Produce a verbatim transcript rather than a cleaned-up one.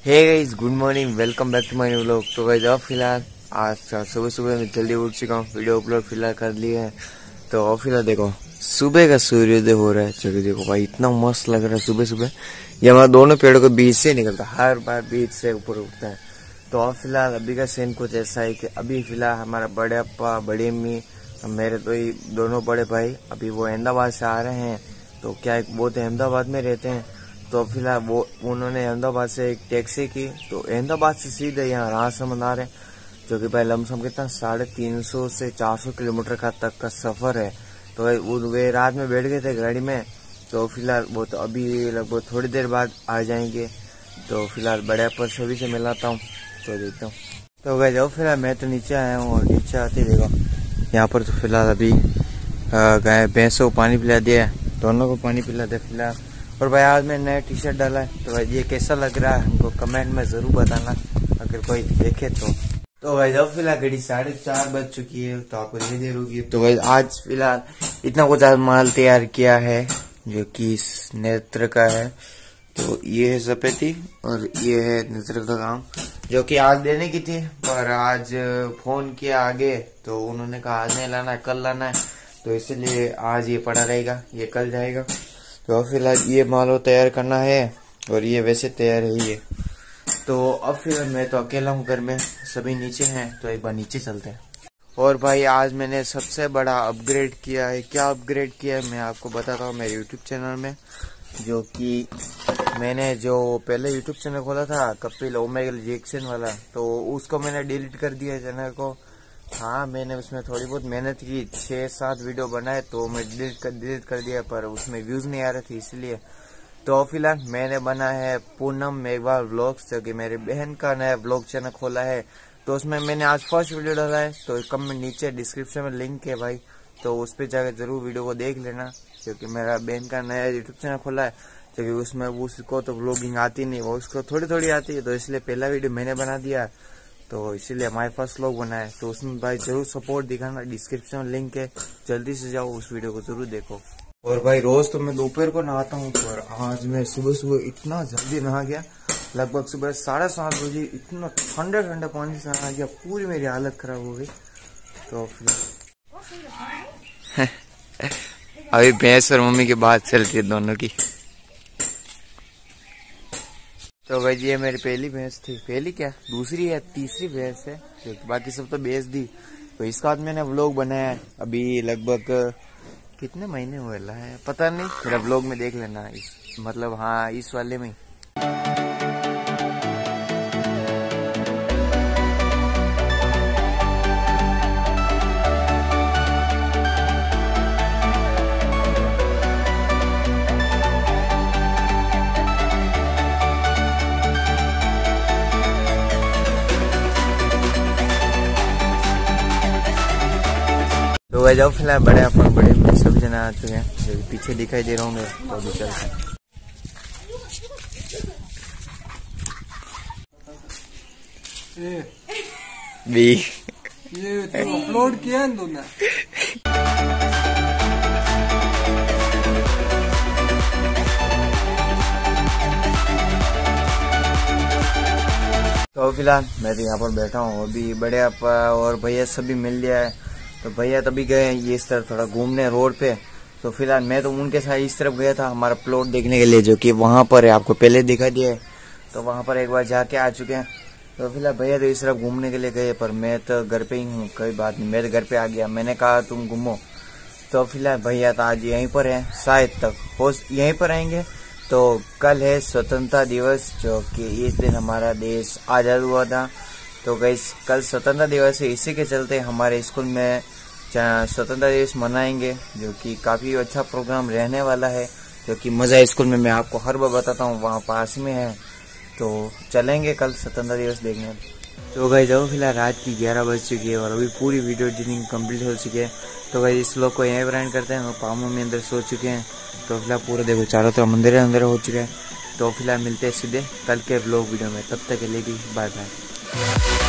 Hey guys, good morning, welcome back to my new vlog. तो guys अब फिलहाल आज सुबह सुबह मैं जल्दी उठ चुका हूँ, वीडियो अपलोड फिलहाल कर लिया है। तो अब फिलहाल देखो सुबह का सूर्योदय हो रहा है। चलो देखो भाई, इतना मस्त लग रहा है सुबह सुबह। ये हमारे दोनों पेड़ों के बीच से निकलता है, हर बार बीच से ऊपर उठता है। तो अब फिलहाल अभी का सीन कुछ ऐसा है कि अभी फिलहाल हमारा बड़े अप्पा, बड़ी अम्मी, मेरे तो ही दोनों बड़े भाई अभी वो अहमदाबाद से आ रहे हैं। तो क्या वो तो अहमदाबाद में रहते हैं। तो फिलहाल वो उन्होंने अहमदाबाद से एक टैक्सी की, तो अहमदाबाद से सीधे यहाँ राजसमंद आ रहे हैं, जो कि भाई लमसम कितना साढ़े तीन सौ से चार सौ किलोमीटर का तक का सफर है। तो वो वे रात में बैठ गए थे गाड़ी में। तो फिलहाल वो तो अभी लगभग थोड़ी देर बाद आ जाएंगे। तो फिलहाल बड़े पर सभी से मिलाता हूँ, तो देखता हूँ। तो गए जाओ, फिलहाल मैं तो नीचे आया हूँ और नीचे आते देखो यहाँ पर तो फिलहाल अभी गाय भैंसों को पानी पिला दिया है, दोनों को पानी पिला दिया फिलहाल। और भाई आज मैं नया टी शर्ट डाला है, तो भाई ये कैसा लग रहा है हमको कमेंट में जरूर बताना अगर कोई देखे तो। तो भाई जब फिलहाल घड़ी साढ़े चार बज चुकी है, तो आपको धीरे देर होगी। तो भाई आज फिलहाल इतना कुछ आज माल तैयार किया है जो कि इस नेत्र का है। तो ये है सफेदी और ये है नेत्र का काम, जो कि आज देने की थी, पर आज फोन किया आगे तो उन्होंने कहा आज नहीं लाना है, कल लाना है। तो इसलिए आज ये पड़ा रहेगा, ये कल जाएगा। तो फिलहाल ये माल तैयार करना है और ये वैसे तैयार है ये। तो अब फिर मैं तो अकेला हूँ घर में, सभी नीचे हैं, तो एक बार नीचे चलते हैं। और भाई आज मैंने सबसे बड़ा अपग्रेड किया है। क्या अपग्रेड किया है मैं आपको बताता हूँ मेरे यूट्यूब चैनल में, जो कि मैंने जो पहले यूट्यूब चैनल खोला था कपिल ओमेगा रिएक्शन वाला, तो उसको मैंने डिलीट कर दिया चैनल को। हाँ, मैंने उसमें थोड़ी बहुत मेहनत की, छः सात वीडियो बनाए, तो मैं डिलीट कर डिलीट कर दिया, पर उसमें व्यूज नहीं आ रहे थे इसलिए। तो फिलहाल मैंने बना है पूनम मेघवाल व्लॉग्स, जो कि मेरी बहन का नया व्लॉग चैनल खोला है। तो उसमें मैंने आज फर्स्ट वीडियो डाला है, तो कम में नीचे डिस्क्रिप्शन में लिंक है भाई, तो उस पर जाकर जरूर वीडियो को देख लेना, क्योंकि मेरा बहन का नया यूट्यूब चैनल खोला है। क्योंकि उसमें उसको तो व्लॉगिंग आती नहीं, वो उसको थोड़ी थोड़ी आती है, तो इसलिए पहला वीडियो मैंने बना दिया, तो इसीलिए हमारे फर्स्ट व्लॉग बना है। तो उसमें भाई जरूर सपोर्ट दिखाना, डिस्क्रिप्शन में लिंक है, जल्दी से जाओ उस वीडियो को जरूर देखो। और भाई रोज तो मैं दोपहर को नहाता हूँ, पर आज मैं सुबह सुबह इतना जल्दी नहा गया, लगभग सुबह साढ़े सात बजे इतना ठंडा ठंडा पानी से नहा गया, पूरी मेरी हालत खराब हो गई। तो फिर अभी भैंस और मम्मी की बात चलती है दोनों की। तो भाई ये मेरी पहली भैंस थी, पहली क्या दूसरी है तीसरी भैंस है, बाकी सब तो बेच दी। तो इसका बाद मैंने व्लॉग बनाया है, अभी लगभग कितने महीने हुए है पता नहीं, मेरा व्लॉग में देख लेना, इस मतलब हाँ इस वाले में। तो वह जाओ फिलहाल बड़े अपन बड़े में सब जना आ चुके हैं, जो पीछे दिखाई दे रहा हूँ मैं, तो अभी चलते हैं। भी ये तो अपलोड किया है तूने। तो फिलहाल मैं तो यहाँ पर बैठा हूँ, अभी बड़े अपा और भैया सभी मिल लिया है। तो भैया तभी गए ये इस तरफ थोड़ा घूमने रोड पे। तो फिलहाल मैं तो उनके साथ इस तरफ गया था हमारा प्लॉट देखने के लिए, जो कि वहां पर है, आपको पहले दिखा दिया है। तो वहां पर एक बार जाके आ चुके हैं। तो फिलहाल भैया तो इस तरफ घूमने के लिए गए, पर मैं तो घर पे ही हूँ, कोई बात नहीं, मैं तो घर पे आ गया। मैंने कहा तुम घूमो। तो फिलहाल भैया तो आज यहीं पर है, शायद तक हो यहीं पर आएंगे। तो कल है स्वतंत्रता दिवस, जो कि इस दिन हमारा देश आजाद हुआ था। तो गाइस कल स्वतंत्रता दिवस है, इसी के चलते हमारे स्कूल में स्वतंत्रता दिवस मनाएंगे, जो कि काफी अच्छा प्रोग्राम रहने वाला है, जो कि मजा स्कूल में मैं आपको हर बार बताता हूँ, वहाँ पास में है। तो चलेंगे कल स्वतंत्रता दिवस देखने। तो गाइस जाओ फिलहाल रात की ग्यारह बज चुकी है और अभी पूरी वीडियो एडिटिंग कंप्लीट हो चुकी है। तो गाइस इस लोग को यहीं पर एंड करते हैं, पामों में अंदर सो चुके हैं। तो फिलहाल पूरा देखो चारों तरफ मंदिर अंदर हो चुके हैं। तो फिलहाल मिलते हैं सीधे कल के व्लॉग वीडियो में, तब तक के लिए भी बाय बाय।